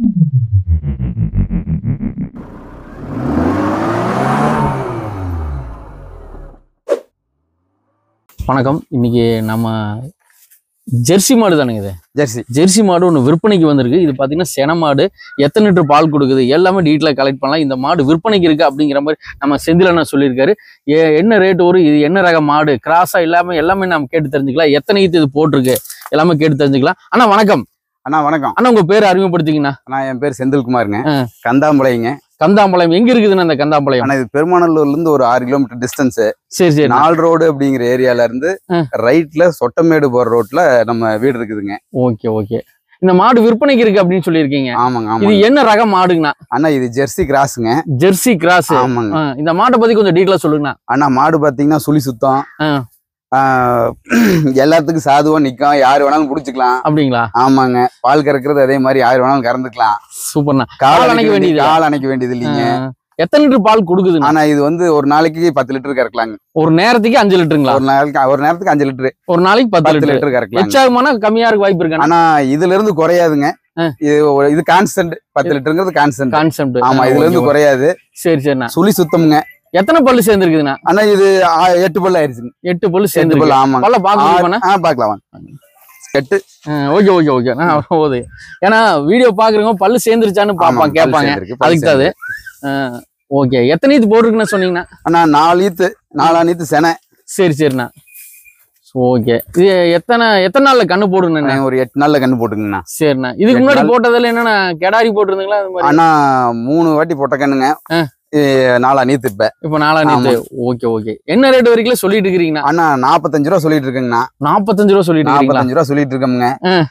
வணக்கம். இன்னைக்கு நம்ம ஜெர்சி மாடு தானுங்க. இது ஜெர்சி மாடு ஒன்று விற்பனைக்கு வந்திருக்கு. இது பார்த்தீங்கன்னா சென மாடு, எத்தனை லிட்டர் பால் கொடுக்குது எல்லாமே டீட்டெயிலாக கலெக்ட் பண்ணலாம். இந்த மாடு விற்பனைக்கு இருக்குது அப்படிங்கிற மாதிரி நம்ம செந்திலண்ணா சொல்லியிருக்காரு. என்ன ரேட் வரும், இது என்ன ரக மாடு, கிராஸாக எல்லாமே நம்ம கேட்டு தெரிஞ்சுக்கலாம். எத்தனை இது போட்டிருக்கு எல்லாமே கேட்டு தெரிஞ்சுக்கலாம். அண்ணா வணக்கம். அண்ணா வணக்கம். அண்ணா உங்க பேர் அறிமுகப்படுத்திங்கண்ணா. அண்ணா என் பேர் செந்தில்குமாருங்க. கந்தாம்பாளையங்க. கந்தாம்பாளையம் எங்க இருக்குதுண்ணா அந்த கந்தாம்பாளையம்? ஆனா இது பெருமாநல்லூர்ல இருந்து ஒரு 6 கிலோமீட்டர் டிஸ்டன்ஸ். சரி. 4 ரோடு அப்படிங்கிற ஏரியால இருந்து ரைட்ல சொட்டமேடு போற ரோட்ல நம்ம வீடு இருக்குதுங்க. ஓகே. இந்த மாடு விற்பனைக்கு இருக்கு அப்படின்னு சொல்லியிருக்கீங்க. ஆமாங்க. இது என்ன ரக மாடுங்கண்ணா? அண்ணா இது ஜெர்சி கிராஸுங்க. Jersey cross. ஆமாங்க. இந்த மாட்டை பத்தி கொஞ்சம் டீட்டெயிலா சொல்லுங்கண்ணா. அண்ணா மாடு பாத்தீங்கன்னா சுழி சுத்தம், எல்லாத்துக்கும் சாதுவா நிக்கும், யாரு வேணாலும் புடிச்சுக்கலாம். அப்படிங்களா? ஆமாங்க. பால் கறக்குறது அதே மாதிரி யாரு வேணாலும் கறந்துக்கலாம். சூப்பர்ண்ணா. கால் அணைக்க வேண்டியது இல்லைங்க. எத்தனை லிட்டர் பால் கொடுக்குது? ஆனா இது வந்து ஒரு நாளைக்கு 10 லிட்டர் கறக்கலாங்க. ஒரு நேரத்துக்கு 5 லிட்டருங்களா? ஒரு நேரத்துக்கு 5 லிட்டர். ஒரு நாளைக்கு 10 லிட்டர் கறக்கலாம். எச்சாகுமானா கம்மியா இருக்க வாய்ப்பு இருக்கு. ஆனா இதுல இருந்து குறையாதுங்க. இது கான்ஸ்டன்ட் 10 லிட்டருங்கிறது கான்ஸ்டன்ட். ஆமா, இதுல இருந்து குறையாது. சரிண்ணா. சுழி சுத்தம்ங்க. எத்தனை பல்லு சேர்ந்துருக்குதுண்ணா? ஆனா இது 8 பல்லு ஆயிருச்சுங்க. 8 பல்லு சேர்ந்து. ஆமா, பல்ல பாக்கலாம். பாக்கலாம். 8. ஓகே. போகுது. ஏன்னா வீடியோ பாக்குறவங்க பல்லு சேர்ந்துருச்சான்னு பாப்பாங்க, கேட்பாங்க. அதுக்கு தான் அது. ஓகே. எத்தனை இது போட்டிருக்குன்னு சொன்னீங்கன்னா? அண்ணா 4 ஈத்து செனை. சரிண்ணா. ஓகே. இது எத்தனை நாள்ல கண்ணு போடுங்கண்ணா? ஒரு 8 நாள்ல கண்ணு போட்டுங்கண்ணா. சரிண்ணா. இதுக்கு முன்னாடி போட்டதுல என்னன்னா கெடாரி போட்டிருந்தீங்களா? அண்ணா 3 வாட்டி போட்ட கண்ணுங்க. 4 நீத்து. இப்ப 4 நீத்து. ஓகே. என்ன ரேட் வரைக்கும் சொல்லிட்டு இருக்கீங்கன்னா? அண்ணா 45 ரூபா சொல்லிட்டு இருக்கேங்கண்ணா. 45 ரூபா சொல்லிட்டு 45 ரூபா சொல்லிட்டு இருக்கோம்ங்க.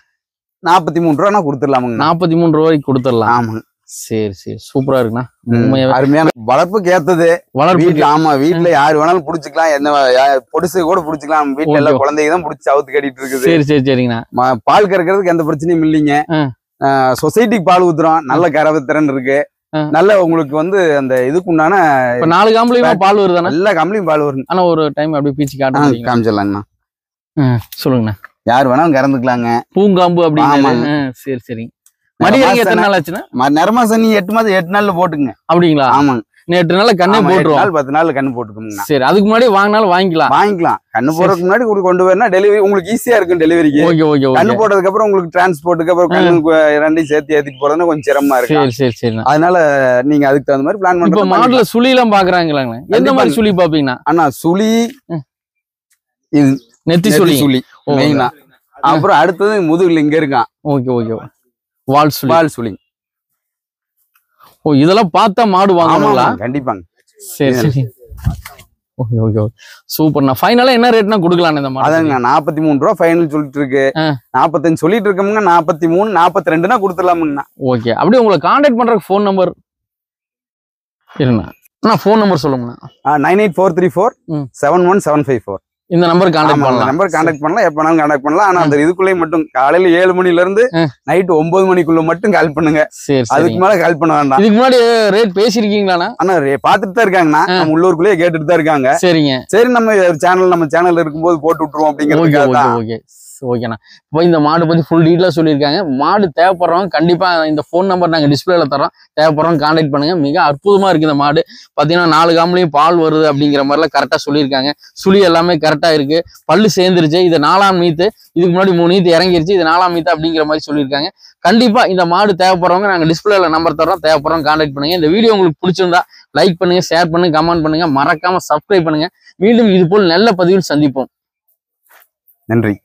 43 ரூபா கொடுத்துடலாமுங்க. 43 ரூபாய்க்கு கொடுத்துடலாம். ஆமாங்க. சரி. சூப்பரா இருக்குண்ணா. அருமையான வளர்ப்புக்கு ஏத்தது. ஆமா, வீட்டுல யாரு வேணாலும் புடிச்சுக்கலாம். என்ன பொடிசு கூட புடிச்சுக்கலாம். வீட்டுல எல்லாம் குழந்தைங்க தான் புடிச்சு அவுத்து கட்டிட்டு இருக்குது. சரிங்கண்ணா. பால் கறக்கிறதுக்கு எந்த பிரச்சனையும் இல்லைங்க. சொசைட்டிக்கு பால் ஊத்துறோம். நல்ல கறவை திறன் இருக்கு. நல்ல உங்களுக்கு வந்து அந்த இதுக்கு உண்டான 4 காம்பளையும் பால் வருதாண்ணா? எல்லா காம்பளையும் பால் வரும். ஆனா ஒரு டைம் அப்படியே பீச்சு காமிச்சிடலாங்கண்ணா. சொல்லுங்கண்ணா. யாரு வேணாலும் கறந்துக்கலாங்க. பூங்காம்பு அப்படின்னு. சரி. மடியறங்க எத்தனை நாள் ஆச்சுன்னா? நரமாசனி 8 நாள்ல போட்டுங்க. அப்படிங்களா? ஆமாங்க. 8 நாள்ல கண்ணே போட்டுருவோம். 10 நாள்ல கண்ணு போட்டுக்கோங்க. சரி. அதுக்கு முன்னாடி வாங்கினாலும் வாங்கிக்கலாம். கண்ணு போடுறதுக்கு முன்னாடி கொண்டு வரனா டெலிவரி உங்களுக்கு ஈஸியா இருக்கும். டெலிவரிக்கு கண்ணு போட்டதுக்கு அப்புறம் உங்களுக்கு டிரான்ஸ்போர்ட்டுக்கு அப்புறம் கண்ணு ரெண்டையும் சேர்த்து ஏத்திட்டு போறதுன்னா கொஞ்சம் சிரமமா இருக்கு. சரி. அதனால நீங்க அதுக்கு தகுந்த மாதிரி பிளான் பண்ணுங்க. மாடல சுழி எல்லாம் பாக்குறாங்களாங்க? எந்த மாதிரி சுழி பாப்பீங்கன்னா? அண்ணா சுழி இது நெத்தி சுழி மெயினா. அப்புறம் அடுத்தது முதுகுல இங்க இருக்கான். ஓகே. வால் சுழி. இதெல்லாம் பார்த்தா மாடு வாங்கணுங்களா? கண்டிப்பாங்க. சரி. ஓகே. சூப்பர்ண்ணா. ஃபைனலா என்ன ரேட்னா கொடுக்கலாம் இந்த மாடு? அதாங்க 43 ரூபா ஃபைனல் சொல்லிட்டு இருக்கு. 45 சொல்லிட்டு இருக்கோமுங்க. 43 42னா கொடுத்துடலாமுங்கண்ணா. ஓகே. அப்படியே உங்களை கான்டாக்ட் பண்றதுக்கு ஃபோன் நம்பர் இருண்ணா. ஃபோன் நம்பர் சொல்லுங்கண்ணா. 98434 71754. இந்த நம்பர் கான்டாக்ட் பண்ணலாம். எப்ப வேணாலும் கான்டாக்ட் பண்ணலாம். ஆனா அந்த இதுக்குள்ளே மட்டும் காலையில 7 மணில இருந்து நைட் 9 மணிக்குள்ள மட்டும் கால் பண்ணுங்க. அதுக்கு மேல கால் பண்ண வேண்டாம். இதுக்கு முன்னாடி ரேட் பேசிருக்கீங்களா? ஆனா பாத்துட்டு தான் இருக்காங்கண்ணா. நம்ம உள்ளூருக்குள்ளேயே கேட்டுட்டு தான் இருக்காங்க. சரி நம்ம சேனல் இருக்கும்போது போட்டு விட்டுருவோம் அப்படிங்கிறது. ஓகேண்ணா. இப்போ இந்த மாடு பத்தி ஃபுல் டீட்டெயிலா சொல்லியிருக்காங்க. மாடு தேவைப்படுறவங்க கண்டிப்பா இந்த ஃபோன் நம்பர் நாங்க டிஸ்பிளேல தரோம். தேவைப்படுறவங்க கான்டாக்ட் பண்ணுங்க. மிக அற்புதமா இருக்கு இந்த மாடு. பாத்தீங்கன்னா 4 காம்பளையும் பால் வருது அப்படிங்கிற மாதிரிலாம் கரெக்டா சொல்லியிருக்காங்க. சுழி எல்லாமே கரெக்டா இருக்கு. பல்லு சேர்ந்துருச்சு. இது 4ஆம் மீத்து. இதுக்கு முன்னாடி 3 ஈத்து இறங்கிருச்சு. இது 4ஆம் மீத்து அப்படிங்கிற மாதிரி சொல்லியிருக்காங்க. கண்டிப்பா இந்த மாடு தேவைப்படுறவங்க நாங்க டிஸ்பிளேல நம்பர் தரோம். தேவைப்படுறவங்க கான்டாக்ட் பண்ணுங்க. இந்த வீடியோ உங்களுக்கு பிடிச்சிருந்தா லைக் பண்ணுங்க, ஷேர் பண்ணுங்க, கமெண்ட் பண்ணுங்க, மறக்காம சப்ஸ்கிரைப் பண்ணுங்க. மீண்டும் இது போல் நல்ல பதிவில் சந்திப்போம். நன்றி.